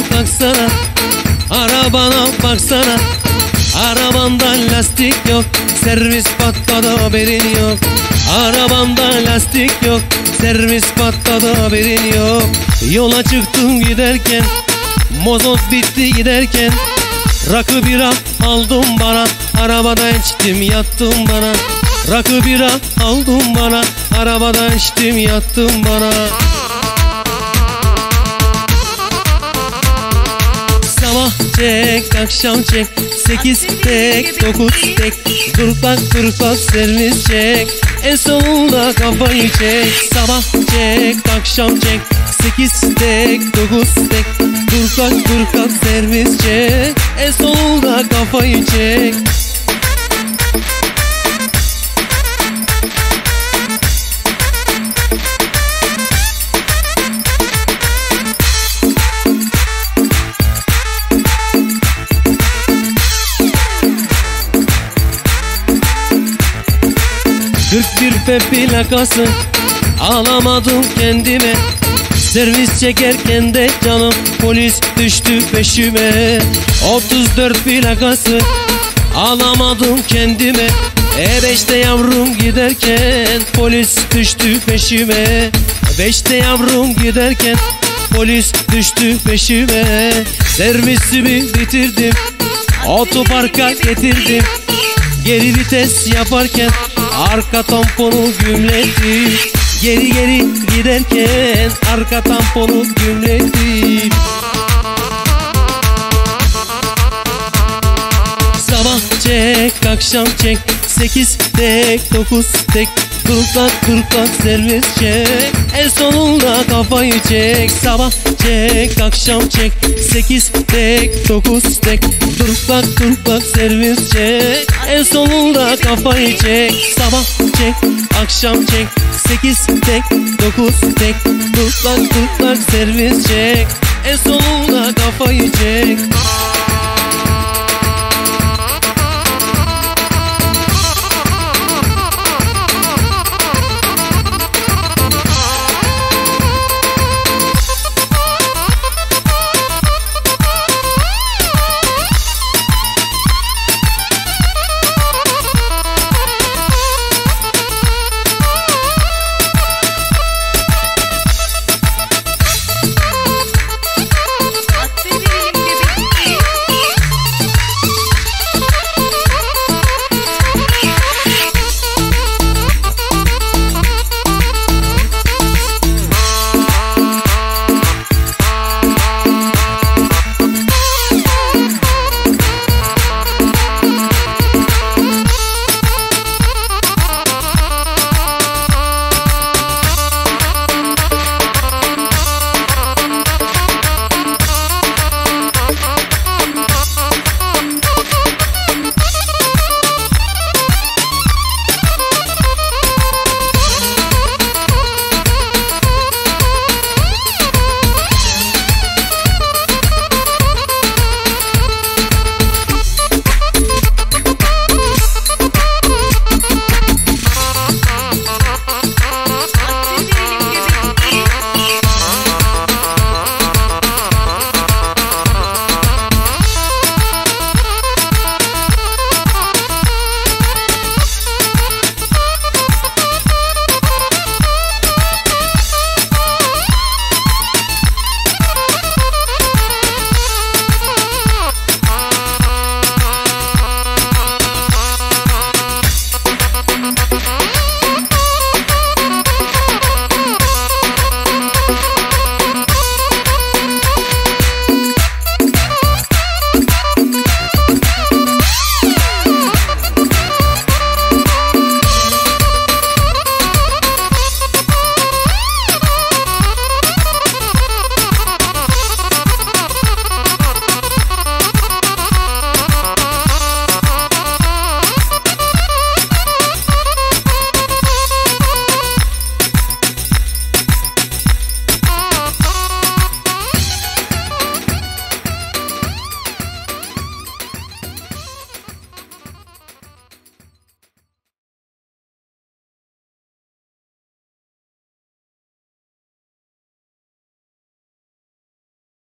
kalksana, arabana baksana. Arabanda lastik yok, servis patladı haberin yok. Arabanda lastik yok, servis patladı haberin yok. Yola çıktım giderken, mozot bitti giderken. Rakı bira aldım bana, arabada içtim yattım bana. Rakı bira aldım bana, arabada içtim yattım bana. Sabah çek, akşam çek, 8 tek, 9 tek. Dur bak servis çek, en sonunda kafayı çek. Sabah çek, akşam çek, 8 tek, 9 tek. Dur bak servis çek, en sonunda kafayı çek. Bir plakası alamadım kendime. Servis çekerken de canım polis düştü peşime. 34 plakası alamadım kendime. E5'te yavrum giderken polis düştü peşime. 5'te yavrum giderken polis düştü peşime. Servisimi bitirdim, otoparka getirdim. Geri vites yaparken arka tamponu gümledim. Geri giderken arka tamponu gümledim. Sabah çek, akşam çek, 8 tek, 9 tek. Dur bak servis çek, en sonunda kafayı çek. Sabah çek, akşam çek, 8 tek, 9 tek. Dur bak servis çek, en sonunda kafayı çek. Sabah çek, akşam çek, 8 tek, 9 tek. Dur bak servis çek, en sonunda kafayı çek.